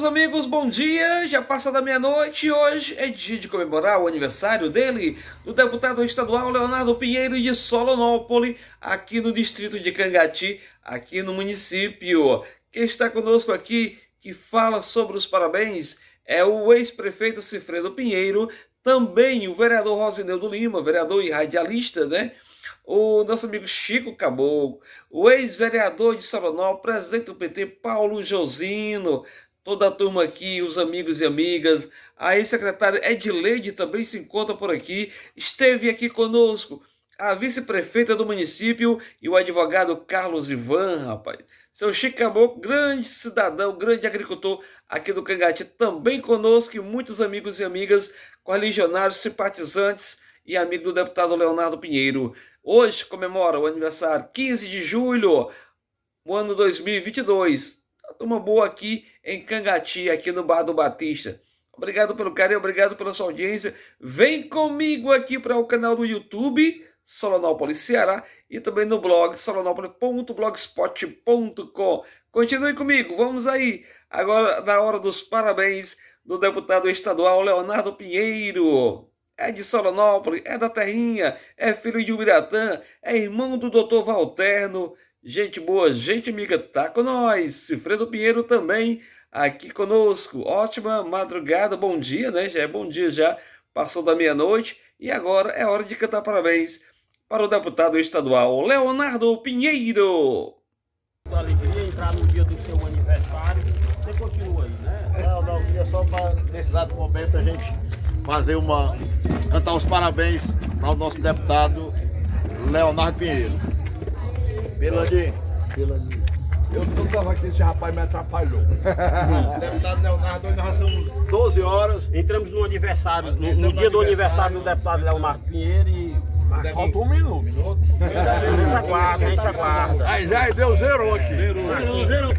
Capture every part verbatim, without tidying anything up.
amigos, bom dia, já passa da meia-noite e hoje é dia de comemorar o aniversário dele, do deputado estadual Leonardo Pinheiro de Solonópole, aqui no distrito de Cangati, aqui no município. Quem está conosco aqui, que fala sobre os parabéns, é o ex-prefeito Cifredo Pinheiro, também o vereador Rosineudo Lima, vereador e radialista, né? O nosso amigo Chico Caboclo, o ex-vereador de Solonópole, presidente do P T, Paulo Josino, toda a turma aqui, os amigos e amigas, a ex-secretária Edileide também se encontra por aqui, esteve aqui conosco a vice-prefeita do município e o advogado Carlos Ivan, rapaz. Seu Chico Caboclo, grande cidadão, grande agricultor aqui do Cangati, também conosco, e muitos amigos e amigas, correligionários, simpatizantes e amigos do deputado Leonardo Pinheiro. Hoje comemora o aniversário quinze de julho, o ano dois mil e vinte e dois. A turma boa aqui em Cangati, aqui no Bar do Batista. Obrigado pelo carinho, obrigado pela sua audiência. Vem comigo aqui para o canal do YouTube, Solonópole Ceará, e também no blog solonópole ponto blogspot ponto com. Continue comigo, vamos aí. Agora na hora dos parabéns do deputado estadual Leonardo Pinheiro. É de Solonópole, é da terrinha, é filho de Ubiratã, é irmão do doutor Valterno. Gente boa, gente amiga, tá com nós. Cifredo Pinheiro também aqui conosco. Ótima madrugada, bom dia, né? Já é bom dia já, passou da meia-noite. E agora é hora de cantar parabéns para o deputado estadual Leonardo Pinheiro. Alegria entrar no dia do seu aniversário. Você continua aí, né? Não, não, queria só para, nesse exato momento, a gente fazer uma... cantar os parabéns para o nosso deputado Leonardo Pinheiro. Pelandinho. Pelandinho. Eu não estava aqui, esse rapaz me atrapalhou. Deputado Leonardo, hoje nós são doze horas. Entramos no aniversário, no, no dia do aniversário do deputado Leonardo Pinheiro e... Mas falta um minuto. Um minuto. A gente aguarda, a gente aguarda. Aí já deu zero aqui. Zero, zero.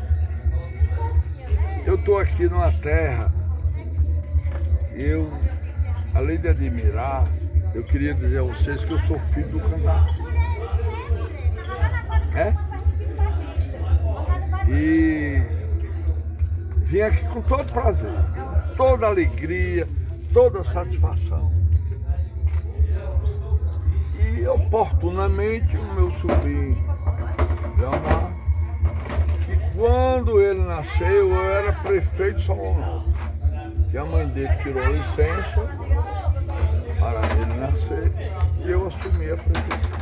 Eu estou aqui numa terra, eu, além de admirar, eu queria dizer a vocês que eu sou filho do Cangati. É? E vim aqui com todo prazer, toda alegria, toda satisfação. E oportunamente o meu sobrinho, Leonardo, que quando ele nasceu eu era prefeito de Solonópole, que a mãe dele tirou licença para ele nascer e eu assumi a prefeitura.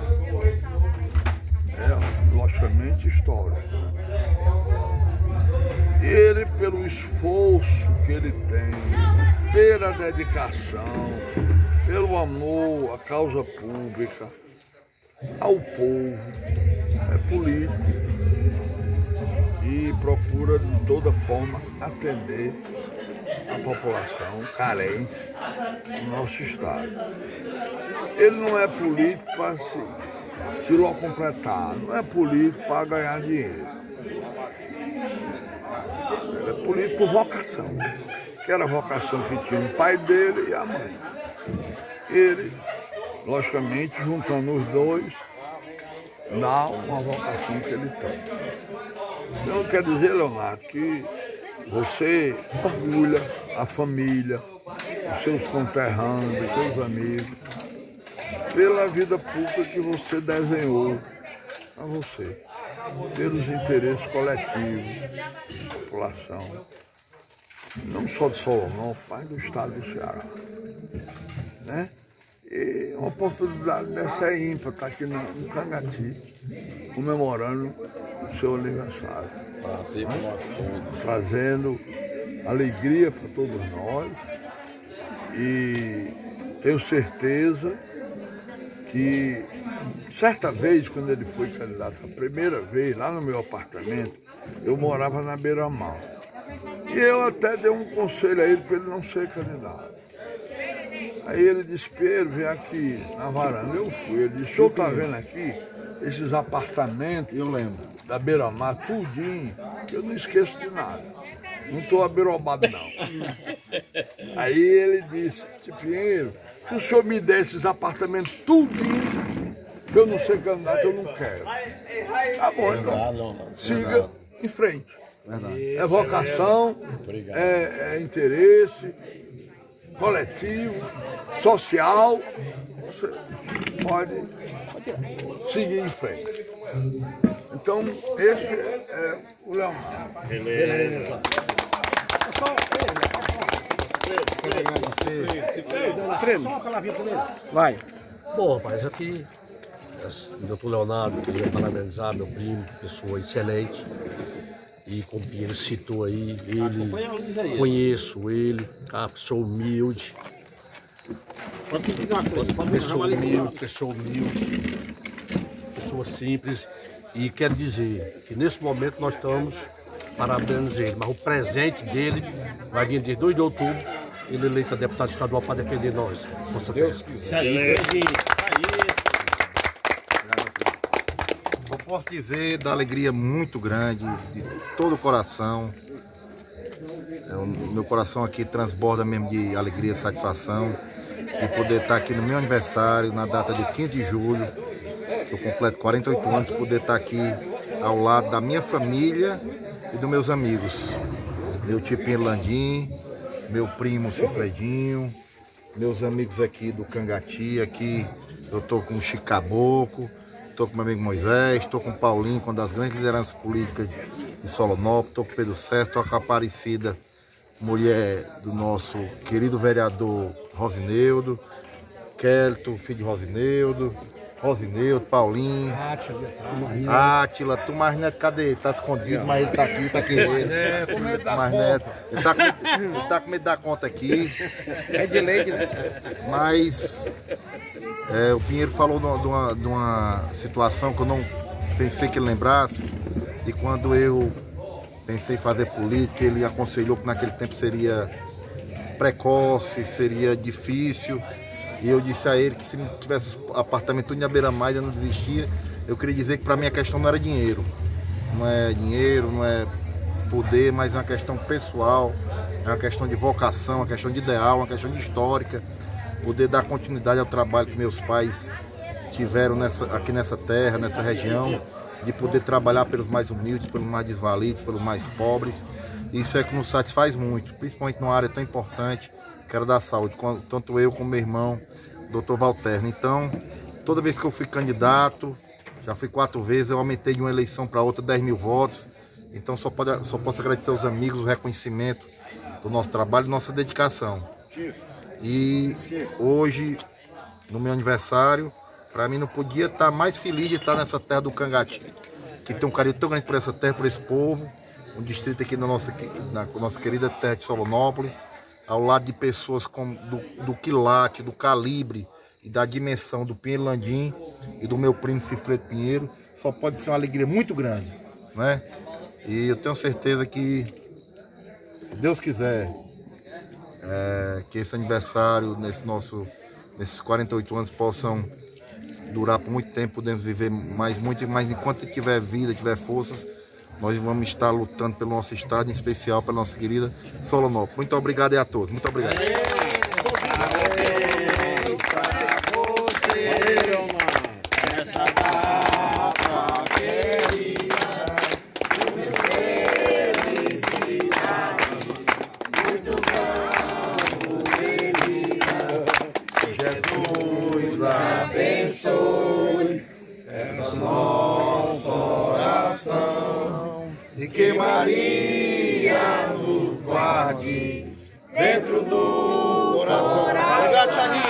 É, logicamente, história. Ele, pelo esforço que ele tem, pela dedicação, pelo amor à causa pública, ao povo, é político e procura de toda forma atender a população carente do nosso estado. Ele não é político para se, se locompletar, não é político para ganhar dinheiro. Ele é político por vocação, que era a vocação que tinha o pai dele e a mãe. Ele, logicamente, juntando os dois, dá uma vocação que ele tem. Então, quer dizer, Leonardo, que você orgulha a família, os seus conterrâneos, os seus amigos, pela vida pública que você desenhou a você, pelos interesses coletivos da população, não só de Solonópole, mas do estado do Ceará. Né? E uma oportunidade dessa é ímpar, estar aqui no, no Cangati, comemorando o seu aniversário. Né? Trazendo alegria para todos nós e tenho certeza que certa vez, quando ele foi candidato a primeira vez, lá no meu apartamento, eu morava na beira-mar. E eu até dei um conselho a ele para ele não ser candidato. Aí ele disse, Pedro, vem aqui na varanda. Eu fui, ele disse, o senhor está vendo aqui esses apartamentos, eu lembro, da beira-mar, tudinho, eu não esqueço de nada. Não estou abirobado, não. Aí ele disse, Pinheiro, se o senhor me der esses apartamentos tudinho, que eu não sei candidato, eu não quero. Tá bom, então, siga em frente. Verdade. É vocação, é, é interesse coletivo, social. Você pode seguir em frente. Então, esse é o Leonardo. Beleza. Quero agradecer. Só uma palavrinha por ele. Vai. Bom, rapaz, aqui, o doutor Leonardo, queria parabenizar meu primo, pessoa excelente. E como o Pinheiro citou aí, ele, conheço ele, tá? Pessoa humilde. Pode pedir uma coisa, pode Pessoa humilde, pessoa humilde, pessoa simples. E quero dizer que nesse momento nós estamos parabenizando ele, mas o presente dele vai vir dia dois de outubro, ele eleito a deputado estadual para defender nós. Nossa Deus. Isso aí, isso aí, isso aí. Eu posso dizer da alegria muito grande, de todo o coração. É, o meu coração aqui transborda mesmo de alegria e satisfação de poder estar aqui no meu aniversário, na data de quinze de julho. Eu completo quarenta e oito anos, poder estar aqui ao lado da minha família e dos meus amigos. Meu tio Pinheiro Landim, meu primo Cifredinho, meus amigos aqui do Cangati, aqui eu estou com o Chico Caboclo, estou com meu amigo Moisés, estou com o Paulinho, uma das grandes lideranças políticas de Solonópolis, estou com o Pedro César, estou com a Aparecida, mulher do nosso querido vereador Rosineudo, Kelto, filho de Rosineudo, Rosineudo, Paulinho, Átila, tu mais neto, cadê ele? Tá escondido, mas ele tá aqui, tá aqui ele. Mais neto. Ele tá, com medo, ele tá com medo da conta aqui. É de lei, né? Mas é, o Pinheiro falou de uma, de uma situação que eu não pensei que ele lembrasse. E quando eu pensei em fazer política, ele aconselhou que naquele tempo seria precoce, seria difícil. E eu disse a ele que se não tivesse apartamento na beira-mar, eu não desistia. Eu queria dizer que para mim a questão não era dinheiro. Não é dinheiro, não é poder, mas é uma questão pessoal, é uma questão de vocação, uma questão de ideal, uma questão de histórica. Poder dar continuidade ao trabalho que meus pais tiveram nessa, aqui nessa terra, nessa região, de poder trabalhar pelos mais humildes, pelos mais desvalidos, pelos mais pobres. Isso é que nos satisfaz muito, principalmente numa área tão importante, que era da saúde, tanto eu como meu irmão, doutor Valterno. Então, toda vez que eu fui candidato, já fui quatro vezes, eu aumentei de uma eleição para outra dez mil votos. Então, só, pode, só posso agradecer aos amigos o reconhecimento do nosso trabalho e nossa dedicação. E hoje, no meu aniversário, para mim não podia estar mais feliz de estar nessa terra do Cangati, que tem um carinho tão grande por essa terra, por esse povo, um distrito aqui na nossa, na nossa querida terra de Solonópolis, ao lado de pessoas como do, do quilate, do calibre e da dimensão do Pinheiro Landim e do meu primo Cifredo Pinheiro, só pode ser uma alegria muito grande, né? E eu tenho certeza que, se Deus quiser, é, que esse aniversário, nesse nosso, nesses quarenta e oito anos, possam durar por muito tempo, podemos viver mais muito, mas enquanto tiver vida, tiver forças, nós vamos estar lutando pelo nosso estado, em especial pela nossa querida Solonópolis. Muito obrigado a todos. Muito obrigado. Parabéns pra você, nessa data querida. Felicidade, muitos anos de vida. Jesus abençoe essa nossa oração. E que Maria nos guarde dentro do coração. Obrigado, Chaguinha.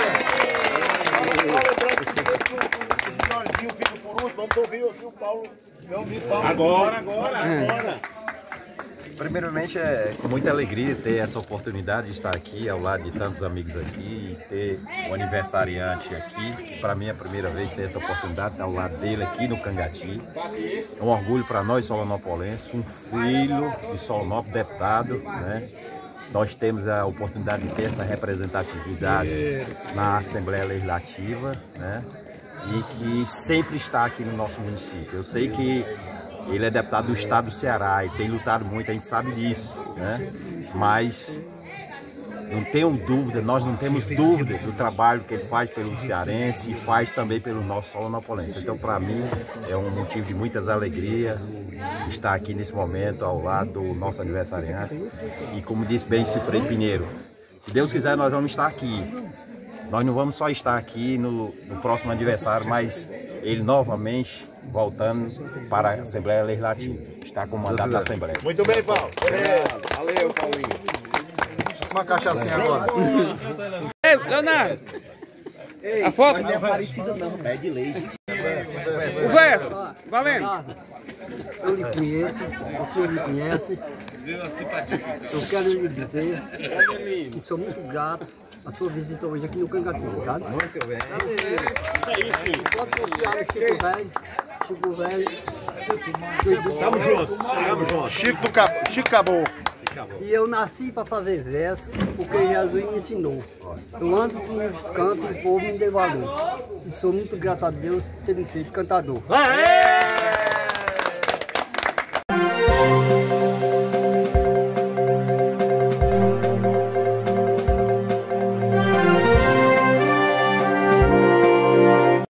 Só lembrando que os melhorzinhos ficam por último. Vamos ouvir aqui o Paulo. Agora, agora, agora. Primeiramente, é com muita alegria ter essa oportunidade de estar aqui ao lado de tantos amigos aqui e ter um aniversariante aqui. Para mim é a primeira vez ter essa oportunidade de estar ao lado dele aqui no Cangati. É um orgulho para nós solonopolenses, um filho de Solonópolis, deputado, né? Nós temos a oportunidade de ter essa representatividade na Assembleia Legislativa, né? E que sempre está aqui no nosso município. Eu sei que ele é deputado do estado do Ceará e tem lutado muito, a gente sabe disso, né? Mas não tenham dúvida, nós não temos dúvida do trabalho que ele faz pelo cearense e faz também pelo nosso solonopolense. Então, para mim, é um motivo de muitas alegrias estar aqui nesse momento ao lado do nosso aniversariante. E como disse bem Frei Pinheiro, se Deus quiser, nós vamos estar aqui. Nós não vamos só estar aqui no, no próximo aniversário, mas ele novamente voltando para a Assembleia Legislativa. Está com o mandato da Assembleia. Muito bem, Paulo. Valeu, Paulinho. Uma cachaçinha agora. Ei, Leonardo. A foto? Não é parecido não, é de leite. O verso. Valendo. Eu lhe conheço, o senhor me conhece. Eu quero lhe dizer que sou muito grato a sua visita hoje aqui no Cangati, sabe? Muito bem. Isso aí, Chico. Pode confiar no Chico Velho. Chico Velho. Tamo junto, tamo junto. Chico do Cabo, Chico Caboclo. E eu nasci para fazer verso, porque Jesus me ensinou. Eu ando nos cantos e o povo me deu valor. E sou muito grato a Deus por ter me feito cantador. Aê!